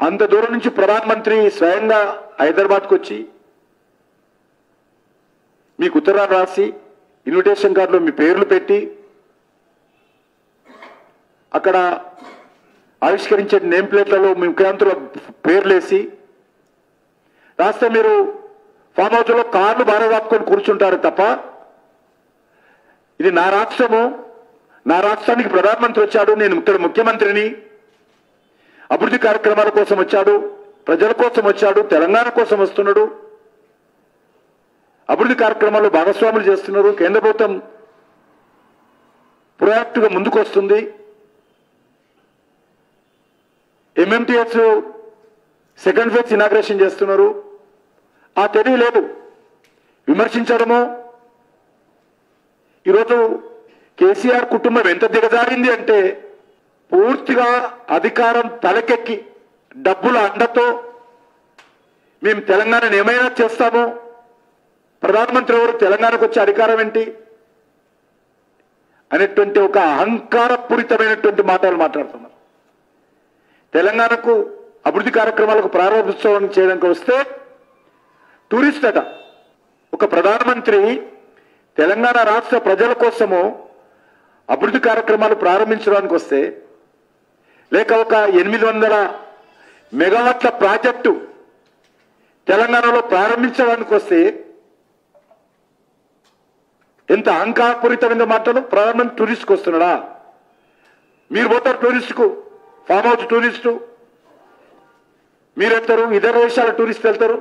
అంత దూరం నుంచి ప్రధానమంత్రి స్వయంగా హైదరాబాద్కు వచ్చి మీకు ఉత్తరాలు రాసి ఇన్విటేషన్ కార్డులో మీ పేర్లు పెట్టి అక్కడ ఆవిష్కరించే నేమ్ ప్లేట్లలో మీ ముఖ్యమంత్రుల పేర్లేసి రాస్తే మీరు ఫామ్ హౌస్లో కార్లు బారదాపుకొని కూర్చుంటారు తప్ప ఇది నా రాష్ట్రము, నా రాష్ట్రానికి ప్రధానమంత్రి వచ్చాడు, నేను ఇక్కడ ముఖ్యమంత్రిని, అభివృద్ధి కార్యక్రమాల కోసం వచ్చాడు, ప్రజల కోసం వచ్చాడు, తెలంగాణ కోసం వస్తున్నాడు, అభివృద్ధి కార్యక్రమాల్లో భాగస్వాములు చేస్తున్నారు, కేంద్ర ప్రభుత్వం ప్రొయాక్టివ్గా ముందుకు వస్తుంది, ఎంఎంటీఎస్ సెకండ్ ఫేజ్ ఇనాగ్రేషన్ చేస్తున్నారు. ఆ తెలివి లేదు. విమర్శించడము, ఈరోజు కేసీఆర్ కుటుంబం ఎంత దిగజారింది అంటే పూర్తిగా అధికారం తలకెక్కి డబ్బుల అండతో మేము తెలంగాణను ఏమైనా చేస్తాము, ప్రధానమంత్రి ఎవరు, తెలంగాణకు వచ్చే అధికారం ఏంటి అనేటువంటి ఒక అహంకారపూరితమైనటువంటి మాటలు మాట్లాడుతున్నారు. తెలంగాణకు అభివృద్ధి కార్యక్రమాలకు ప్రారంభోత్సవం చేయడానికి వస్తే టూరిస్ట్ అట. ఒక ప్రధానమంత్రి తెలంగాణ రాష్ట్ర ప్రజల కోసము అభివృద్ధి కార్యక్రమాలు ప్రారంభించడానికి వస్తే, లేక ఒక 800 మెగావాట్ల ప్రాజెక్టు తెలంగాణలో ప్రారంభించడానికి వస్తే ఎంత అహంకారపూరితమైన మాటలు. ప్రధానమంత్రి టూరిస్ట్కి వస్తున్నాడా? మీరు పోతారు టూరిస్టుకు, ఫామ్ హౌస్ టూరిస్టు మీరు వెళ్తారు, ఇతర దేశాల టూరిస్ట్ వెళ్తారు.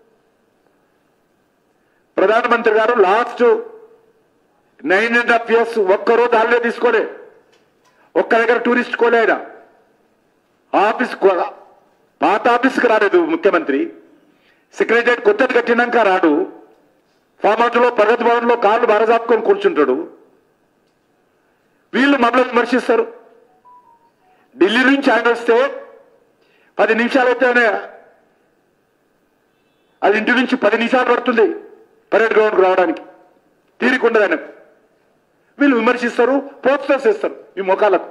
ప్రధానమంత్రి గారు లాస్ట్ 9.5 years ఒక్కరోజు హాలిడే తీసుకోలే, ఒక్క దగ్గర టూరిస్ట్ కోలే. ఆయన ఆఫీస్ పాత ఆఫీస్కి రాలేదు ముఖ్యమంత్రి, సెక్రటరియట్ కొత్తది కట్టినాక రాడు, ఫామ్ హౌస్లో ప్రగతి భవన్లో కార్లు బారజాపుకొని కూర్చుంటాడు. వీళ్ళు మమ్మల్ని విమర్శిస్తారు. ఢిల్లీ నుంచి ఆయన వస్తే 10 నిమిషాలు అయితే అది ఇంటి నుంచి 10 నిమిషాలు పడుతుంది పరేడ్ గ్రౌండ్కి రావడానికి, తీరికుండదు ఆయనకు. వీళ్ళు విమర్శిస్తారు, పోస్టర్స్ ఇస్తారు మీ ముఖాలకు.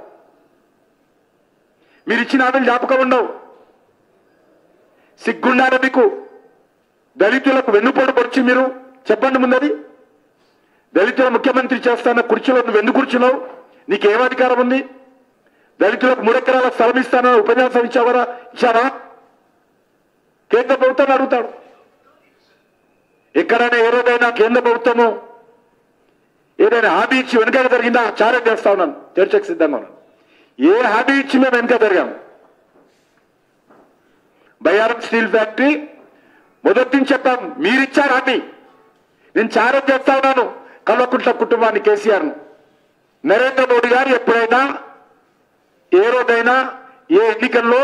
మీరు ఇచ్చిన హామీలు జ్ఞాపకం ఉండవు. సిగ్గుండాలి మీకు. దళితులకు వెన్నుపోటు పొడిచి మీరు చెప్పండి ముందది. దళితుల ముఖ్యమంత్రి చేస్తాన కుర్చీలో నువ్వు ఎందుకు కూర్చున్నావు? నీకేం అధికారం ఉంది? దళితులకు 3 ఎకరాల స్థలం ఇస్తానని ఉపన్యాసం ఇచ్చావరా? ఇచ్చావా? కేంద్ర ప్రభుత్వాన్ని అడుగుతాడు. ఎక్కడైనా ఏ రోజైనా కేంద్ర ప్రభుత్వము ఏదైనా హామీ ఇచ్చి వెనుక జరిగిందా? ఛాలెంజ్ చేస్తా ఉన్నాను, చర్చకు సిద్ధంగా ఉన్నాను. ఏ హామీ ఇచ్చి మేము వెనుక జరిగాము? బయ్యారం స్టీల్ ఫ్యాక్టరీ మొదటి నుంచి చెప్పాం, మీరిచ్చారు హామీ. నేను ఛాలెంజ్ చేస్తా ఉన్నాను కల్వకుంట్ల కుటుంబాన్ని, కేసీఆర్ను. నరేంద్ర మోడీ గారు ఎప్పుడైనా ఏ రోజైనా ఏ ఎన్నికల్లో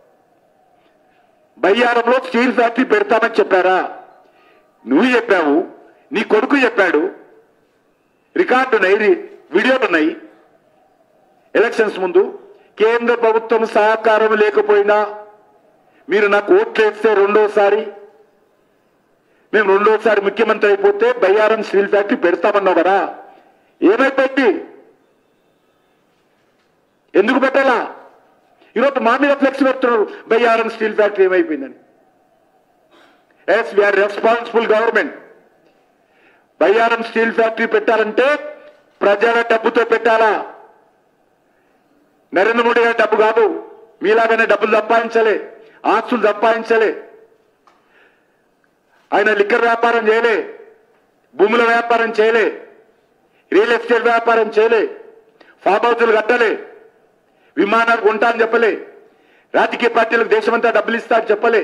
బయ్యారంలో స్టీల్ ఫ్యాక్టరీ పెడతామని చెప్పారా? నువ్వు చెప్పావు, నీ కొడుకు చెప్పాడు, రికార్డు ఉన్నాయి, వీడియోలు ఉన్నాయి. ఎలక్షన్స్ ముందు కేంద్ర ప్రభుత్వం సహకారం లేకపోయినా మీరు నాకు ఓట్లు వేస్తే మేము రెండోసారి ముఖ్యమంత్రి అయిపోతే బయ్యారం స్టీల్ ఫ్యాక్టరీ పెడతామన్నావు కదా, ఏమైపోయింది? ఎందుకు పెట్టాలా? ఈరోజు మా మీద ఫ్లెక్స్ పెడుతున్నారు, బయ్యారం స్టీల్ ఫ్యాక్టరీ ఏమైపోయిందని. Yes, we are responsible government. Bayyaram steel factory పెట్టాలంటే ప్రజల డబ్బుతో పెట్టాలా. నరేంద్ర మోడీ గారి డబ్బు కాదు. మీలాగానే డబ్బులు సంపాదించలే, ఆస్తులు సంపాదించలే. ఆయన లిక్కర్ వ్యాపారం చేయలే, భూముల వ్యాపారం చేయలే, రియల్ ఎస్టేట్ వ్యాపారం చేయలే, ఫామ్ హౌస్లు కట్టలే, విమానాలు కొంటా అని చెప్పలే, రాజకీయ పార్టీలకు దేశమంతా డబ్బులు ఇస్తా అని చెప్పలే.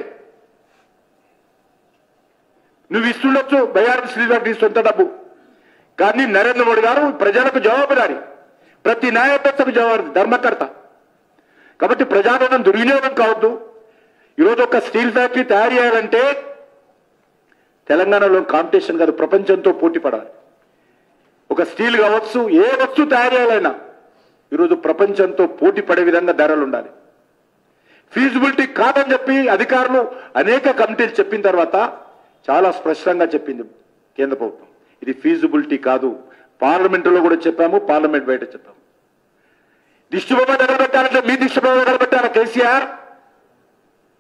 నువ్వు ఇస్తుండొచ్చు బయ్యారం స్టీల్ ఫ్యాక్టరీ సొంత డబ్బు, కానీ నరేంద్ర మోడీ గారు ప్రజలకు జవాబుదారి, ప్రతి న్యాయవ్యవస్థకు జవాబు, ధర్మకర్త. కాబట్టి ప్రజాధనం దుర్వినియోగం కావద్దు. ఈరోజు ఒక స్టీల్ ఫ్యాక్టరీ తయారు చేయాలంటే తెలంగాణలో కాంపిటీషన్ కాదు, ప్రపంచంతో పోటీ పడాలి. ఒక స్టీల్ కావచ్చు, ఏ వస్తువు తయారు చేయాలైనా ఈరోజు ప్రపంచంతో పోటీ పడే విధంగా ధరలు ఉండాలి. ఫీజిబిలిటీ కాదని చెప్పి అధికారులు అనేక కమిటీలు చెప్పిన తర్వాత చాలా స్పష్టంగా చెప్పింది కేంద్ర ప్రభుత్వం, ఇది ఫీజిబిలిటీ కాదు. పార్లమెంటులో కూడా చెప్పాము, పార్లమెంట్ బయట చెప్పాము. దిష్టిబొమ్మ దగ్గర పెట్టాలంటే మీ దిష్టిబొమ్మ దగ్గర పెట్టారా కేసీఆర్?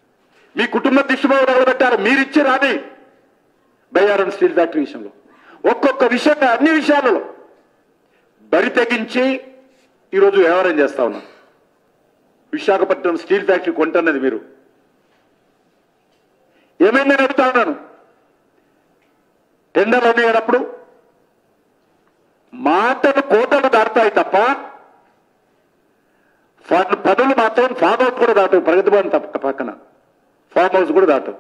మీ కుటుంబ దిష్టిబాబు తగలబెట్టారు. మీరిచ్చే రాని బయ్యారం స్టీల్ ఫ్యాక్టరీ విషయంలో ఒక్కొక్క విషయంగా అన్ని విషయాలలో బరి తెగించి ఈరోజు వ్యవహారం చేస్తా ఉన్నాం. విశాఖపట్నం స్టీల్ ఫ్యాక్టరీ కొంటున్నది మీరు ఏమైందని అడుగుతా ఉన్నాను. టెండర్లు అనేటప్పుడు మాటలు కోటలు దాటుతాయి తప్ప పనులు మాత్రం ఫామ్ హౌస్ కూడా దాటవు. ప్రగతి భవన్ పక్కన ఫామ్ హౌస్ కూడా దాటవు.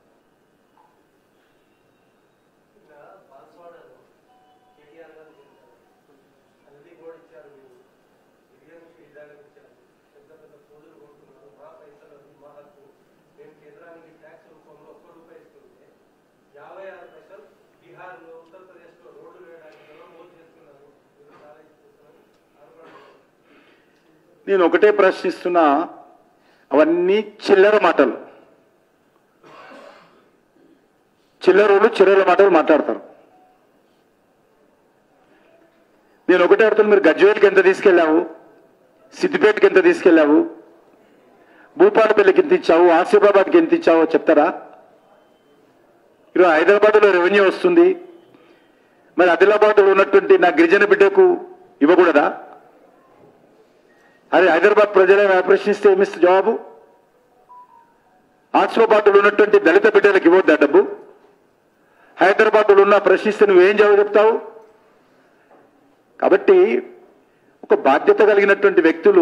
నేను ఒకటే ప్రశ్నిస్తున్నా, అవన్నీ చిల్లర మాటలు. చిల్లర మాటలు మాట్లాడతారు. నేను ఒకటే అడుగుతాను, మీరు గజ్వేల్కి ఎంత తీసుకెళ్ళావు, సిద్దిపేటకి ఎంత తీసుకెళ్ళావు, భూపాలపల్లికి ఎంత ఇచ్చావు, ఆసిఫాబాద్కి ఎంత ఇచ్చావో చెప్తారా? ఈరోజు హైదరాబాద్లో రెవెన్యూ వస్తుంది, మరి ఆదిలాబాద్లో ఉన్నటువంటి నా గిరిజన బిడ్డకు ఇవ్వకూడదా? అరే హైదరాబాద్ ప్రజలను ప్రశ్నిస్తే ఏమిస్తే జవాబు? ఆసిఫాబాద్లో ఉన్నటువంటి దళిత బిడ్డలకు ఇవ్వద్దా డబ్బు? హైదరాబాద్లో ఉన్న ప్రశ్నిస్తే నువ్వేం జవాబు చెప్తావు? కాబట్టి ఒక బాధ్యత కలిగినటువంటి వ్యక్తులు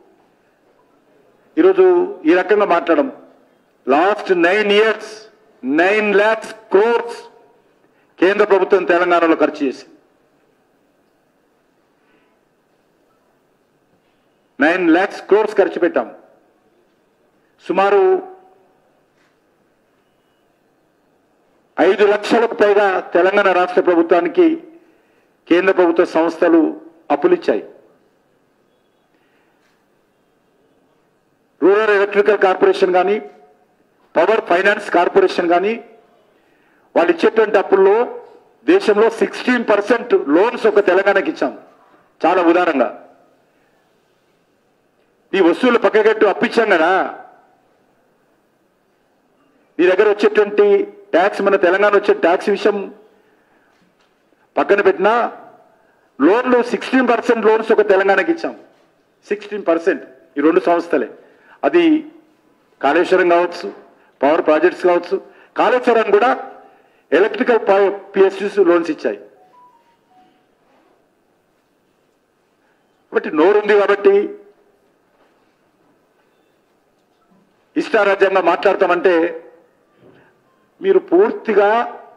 ఈరోజు ఈ రకంగా మాట్లాడడం. లాస్ట్ 9 years 9 lakhs crores కేంద్ర ప్రభుత్వం తెలంగాణలో ఖర్చు చేసి 9 lakhs crores ఖర్చు పెట్టాం. సుమారు 5 లక్షలకు పైగా తెలంగాణ రాష్ట్ర ప్రభుత్వానికి కేంద్ర ప్రభుత్వ సంస్థలు అప్పులిచ్చాయి. రూరల్ ఎలక్ట్రికల్ కార్పొరేషన్ కానీ, పవర్ ఫైనాన్స్ కార్పొరేషన్ కానీ వాళ్ళు ఇచ్చేటువంటి అప్పుల్లో దేశంలో 16% లోన్స్ ఒక తెలంగాణకి ఇచ్చాం. చాలా ఉదారంగా నీ వస్తువులు పక్కగట్టు అప్పిచ్చాం కదా, నీ దగ్గర వచ్చేటువంటి ట్యాక్స్, మన తెలంగాణ వచ్చే ట్యాక్స్ విషయం పక్కన పెట్టినా లోన్లు 16% లోన్స్ ఒక తెలంగాణకి ఇచ్చాం. 16% ఈ 2 సంస్థలే. అది కాళేశ్వరం కావచ్చు, పవర్ ప్రాజెక్ట్స్ కావచ్చు. కాళేశ్వరం కూడా ఎలక్ట్రికల్ పిఎస్యూస్ లోన్స్ ఇచ్చాయి. కాబట్టి నోరుంది కాబట్టి ఇష్టారాజ్యంగా మాట్లాడతామంటే మీరు పూర్తిగా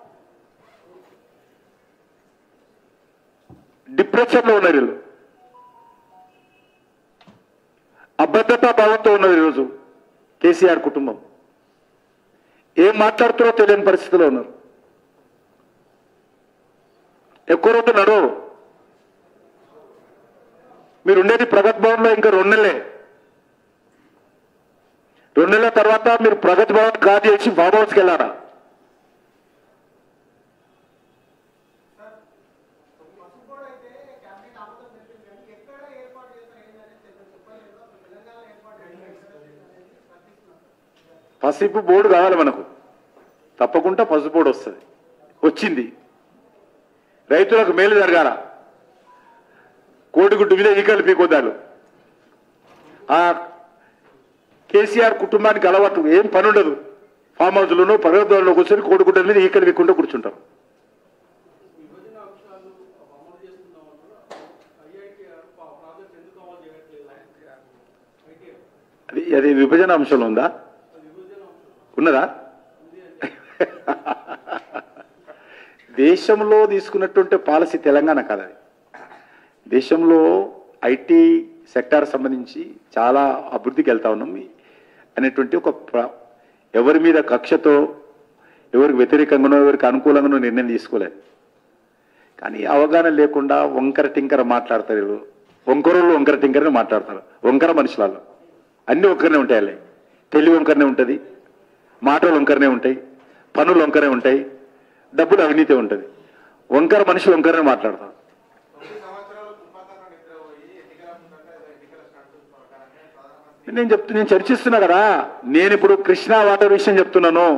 డిప్రెషన్లో ఉన్నారు. వీళ్ళు అభద్రతా భావంతో ఉన్నారు. ఈరోజు కేసీఆర్ కుటుంబం ఏం మాట్లాడుతారో తెలియని పరిస్థితిలో ఉన్నారు. ఎక్కువ రోజు నడవు. మీరు ఉండేది ప్రగతి భవన్లో ఇంకా 2 నెలలే. 2 నెలల తర్వాత మీరు ప్రగతి భవన్ కాల్ చేసి ఫామ్ హౌస్కి వెళ్ళారా? పసుపు బోర్డు కావాలి మనకు, తప్పకుండా పసుపు బోర్డు వస్తుంది. వచ్చింది. రైతులకు మేలు జరగాల. కోడిగుడ్డు మీద ఈకలు పీకొద్దాలు. ఆ కేసీఆర్ కుటుంబానికి అలవాటు, ఏం పని ఉండదు. ఫామ్ హౌస్లోనూ పర్వతాల్లో కూర్చొని కోడిగుడ్డల మీద ఈకలు పీక్కుంటూ కూర్చుంటారు. అది విభజన అంశంలో ఉందా? ఉన్నదా? దేశంలో తీసుకున్నటువంటి పాలసీ తెలంగాణ కాదు. అది దేశంలో ఐటీ సెక్టార్ సంబంధించి చాలా అభివృద్ధికి వెళ్తా ఉన్నాం అనేటువంటి ఒక ఎవరి మీద కక్షతో, ఎవరికి వ్యతిరేకంగానో ఎవరికి అనుకూలంగానో నిర్ణయం తీసుకోలేదు. కానీ అవగాహన లేకుండా వంకర టింకర మాట్లాడతారు. వంకరోళ్ళు వంకర టింకరని మాట్లాడతారు. వంకర మనుషులలో అన్నీ వంకరనే ఉంటాయి. అలా తెలివి వంకరనే ఉంటుంది, మాటలు వంకరనే ఉంటాయి, పనులు వంకరే ఉంటాయి, డబ్బులు అవినీతి ఉంటుంది. వంకర మనుషులు వంకరనే మాట్లాడతారు. నేను చర్చిస్తున్నా కదా. నేను ఇప్పుడు కృష్ణా వాటర్ విషయం చెప్తున్నాను.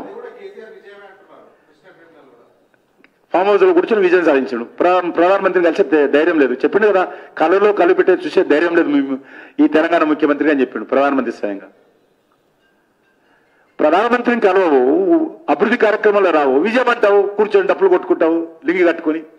ఫామ్ హౌస్ లో కూర్చొని విజయం సాధించాడు. ప్రధానమంత్రిని కలిసే ధైర్యం లేదు. చెప్పిండు కదా, కళ్ళలో కళ్ళు పెట్టే చూసే ధైర్యం లేదు ఈ తెలంగాణ ముఖ్యమంత్రి అని చెప్పిండు ప్రధానమంత్రి స్వయంగా. ప్రధానమంత్రిని కలవవు, అభివృద్ధి కార్యక్రమాలు రావు, విజయం అంటావు, కూర్చొని డప్పులు కొట్టుకుంటావు లింగి కట్టుకొని.